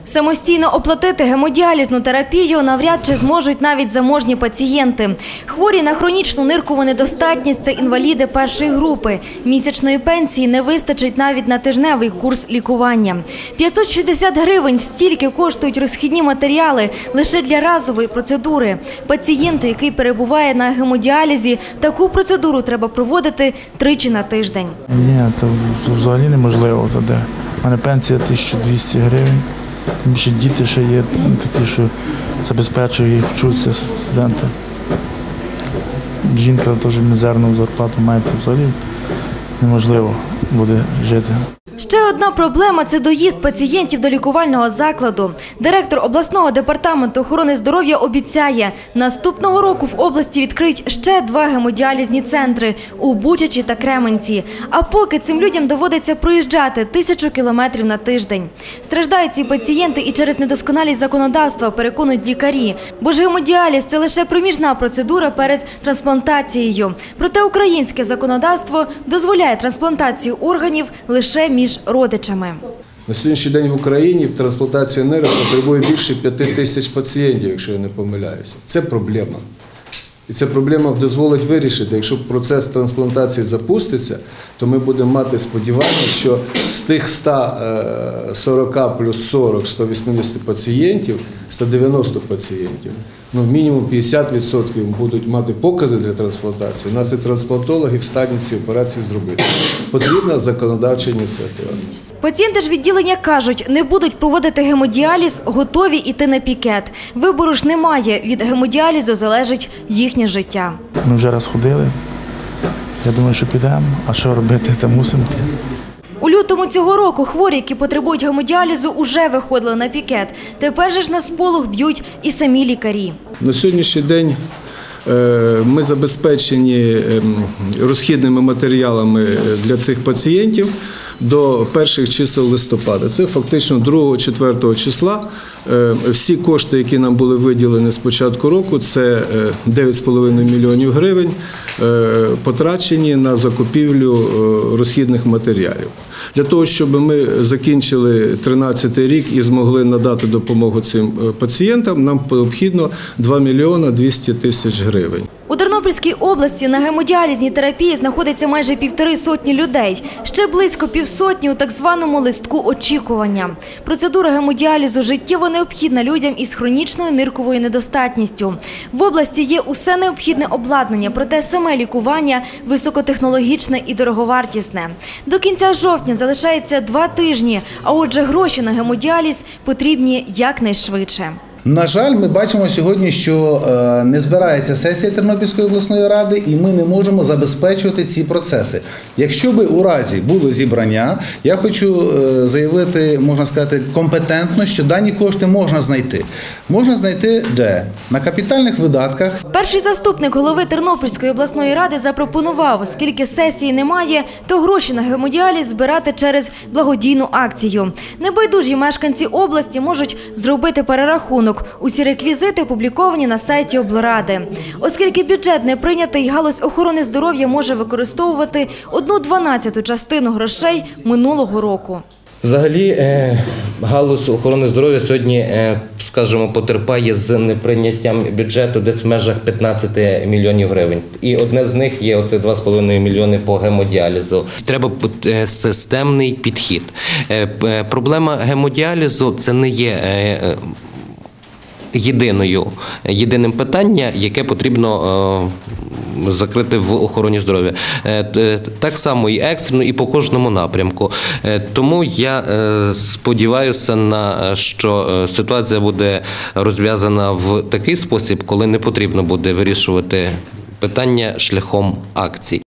Самостійно оплатити гемодіалізну терапію навряд чи зможуть навіть заможні пацієнти. Хворі на хронічну ниркову недостатність – це інваліди першої групи. Місячної пенсії не вистачить навіть на тижневий курс лікування. 560 гривень – стільки коштують розхідні матеріали лише для разової процедури. Пацієнту, який перебуває на гемодіалізі, таку процедуру треба проводити тричі на тиждень. Ні, то взагалі неможливо. У мене пенсія 1200 гривень. Більше діти ще є такі, що забезпечують їх, вчуться студенти. Жінка теж мізерну зарплату має, то взагалі неможливо буде жити. Ще одна проблема – це доїзд пацієнтів до лікувального закладу. Директор обласного департаменту охорони здоров'я обіцяє, наступного року в області відкриють ще 2 гемодіалізні центри – у Бучачі та Кременці. А поки цим людям доводиться проїжджати 1000 кілометрів на тиждень. Страждають ці пацієнти і через недосконалість законодавства, переконують лікарі. Бо ж гемодіаліз – це лише проміжна процедура перед трансплантацією. Проте українське законодавство дозволяє трансплантацію органів лише між родичами. На сьогоднішній день в Україні трансплантація нирок потребує більше 5000 пацієнтів, якщо я не помиляюся. Це проблема. І ця проблема дозволить вирішити, якщо процес трансплантації запуститься, то ми будемо мати сподівання, що з тих 140 плюс 40, 180 пацієнтів, 190 пацієнтів, мінімум 50% будуть мати покази для трансплантації. У нас і трансплантологи в стані ці операції зробити. Потрібна законодавча ініціатива. Пацієнти ж відділення кажуть, не будуть проводити гемодіаліз, готові йти на пікет. Вибору ж немає, від гемодіалізу залежить їхнє життя. Ми вже раз ходили, я думаю, що підемо, а що робити, та мусимо йти. У лютому цього року хворі, які потребують гемодіалізу, уже виходили на пікет. Тепер же ж на сполох б'ють і самі лікарі. На сьогоднішній день ми забезпечені розхідними матеріалами для цих пацієнтів до перших чисел листопада. Це фактично 2-4 числа. Всі кошти, які нам були виділені з початку року, це 9,5 мільйонів гривень, потрачені на закупівлю розхідних матеріалів. Для того, щоб ми закінчили 13-й рік і змогли надати допомогу цим пацієнтам, нам необхідно 2 мільйона 200 тисяч гривень. У Тернопільській області на гемодіалізній терапії знаходиться майже 150 людей. Ще близько 500 у так званому листку очікування. Процедура гемодіалізу життєво необхідна людям із хронічною нирковою недостатністю. В області є усе необхідне обладнання, проте саме лікування високотехнологічне і дороговартісне. До кінця жовтня залишається 2 тижні, а отже гроші на гемодіаліз потрібні якнайшвидше. На жаль, ми бачимо сьогодні, що не збирається сесія Тернопільської обласної ради і ми не можемо забезпечувати ці процеси. Якщо би у разі було зібрання, я хочу заявити, можна сказати, компетентно, що дані кошти можна знайти. Можна знайти де? На капітальних видатках. Перший заступник голови Тернопільської обласної ради запропонував, оскільки сесії немає, то гроші на гемодіаліз збирати через благодійну акцію. Небайдужі мешканці області можуть зробити перерахунок. Усі реквізити опубліковані на сайті облради. Оскільки бюджет не прийнятий, галузь охорони здоров'я може використовувати 1/12 частину грошей минулого року. Взагалі, галузь охорони здоров'я сьогодні, скажімо, потерпає з неприйняттям бюджету десь в межах 15 мільйонів гривень. І одне з них є оце 2,5 мільйони по гемодіалізу. Треба системний підхід. Проблема гемодіалізу – це не є єдиним питанням, яке потрібно закрити в охороні здоров'я. Так само і екстрено, і по кожному напрямку. Тому я сподіваюся, що ситуація буде розв'язана в такий спосіб, коли не потрібно буде вирішувати питання шляхом акцій.